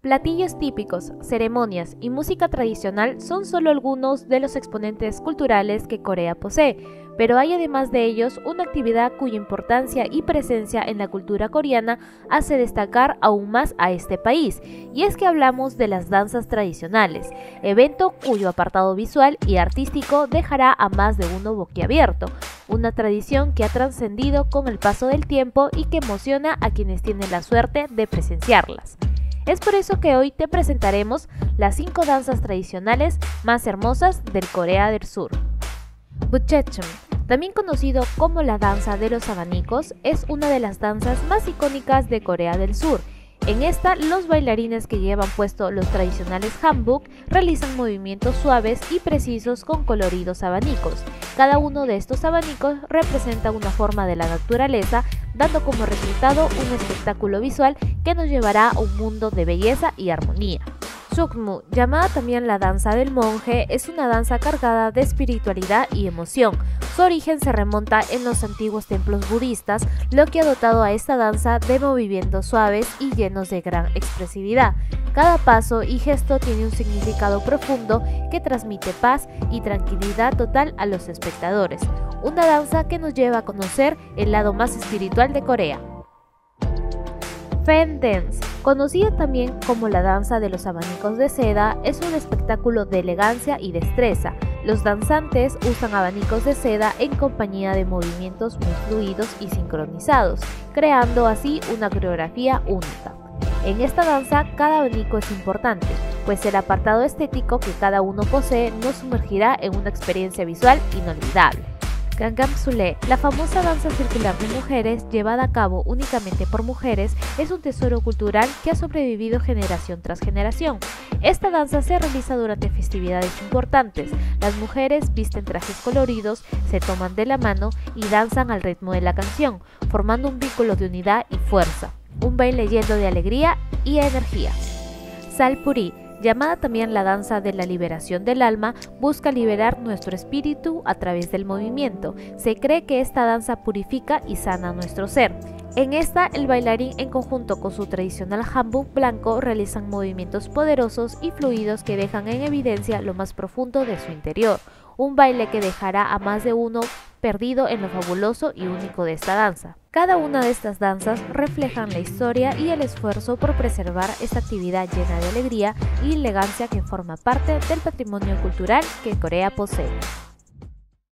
Platillos típicos, ceremonias y música tradicional son solo algunos de los exponentes culturales que Corea posee, pero hay además de ellos una actividad cuya importancia y presencia en la cultura coreana hace destacar aún más a este país, y es que hablamos de las danzas tradicionales, evento cuyo apartado visual y artístico dejará a más de uno boquiabierto, una tradición que ha trascendido con el paso del tiempo y que emociona a quienes tienen la suerte de presenciarlas. Es por eso que hoy te presentaremos las 5 danzas tradicionales más hermosas del Corea del Sur. Buchechum, también conocido como la danza de los abanicos, es una de las danzas más icónicas de Corea del Sur. En esta, los bailarines que llevan puesto los tradicionales hanbok realizan movimientos suaves y precisos con coloridos abanicos. Cada uno de estos abanicos representa una forma de la naturaleza, dando como resultado un espectáculo visual que nos llevará a un mundo de belleza y armonía. Sukmu, llamada también la danza del monje, es una danza cargada de espiritualidad y emoción. Su origen se remonta en los antiguos templos budistas, lo que ha dotado a esta danza de movimientos suaves y llenos de gran expresividad. Cada paso y gesto tiene un significado profundo que transmite paz y tranquilidad total a los espectadores. Una danza que nos lleva a conocer el lado más espiritual de Corea. Fan Dance, conocida también como la danza de los abanicos de seda, es un espectáculo de elegancia y destreza. Los danzantes usan abanicos de seda en compañía de movimientos muy fluidos y sincronizados, creando así una coreografía única. En esta danza, cada abanico es importante, pues el apartado estético que cada uno posee nos sumergirá en una experiencia visual inolvidable. Gangnam Sule, la famosa danza circular de mujeres, llevada a cabo únicamente por mujeres, es un tesoro cultural que ha sobrevivido generación tras generación. Esta danza se realiza durante festividades importantes. Las mujeres visten trajes coloridos, se toman de la mano y danzan al ritmo de la canción, formando un vínculo de unidad y fuerza. Un baile lleno de alegría y energía. Salpuri, llamada también la danza de la liberación del alma, busca liberar nuestro espíritu a través del movimiento. Se cree que esta danza purifica y sana nuestro ser. En esta, el bailarín en conjunto con su tradicional hanbok blanco realizan movimientos poderosos y fluidos que dejan en evidencia lo más profundo de su interior. Un baile que dejará a más de uno perdido en lo fabuloso y único de esta danza. Cada una de estas danzas reflejan la historia y el esfuerzo por preservar esta actividad llena de alegría y elegancia que forma parte del patrimonio cultural que Corea posee.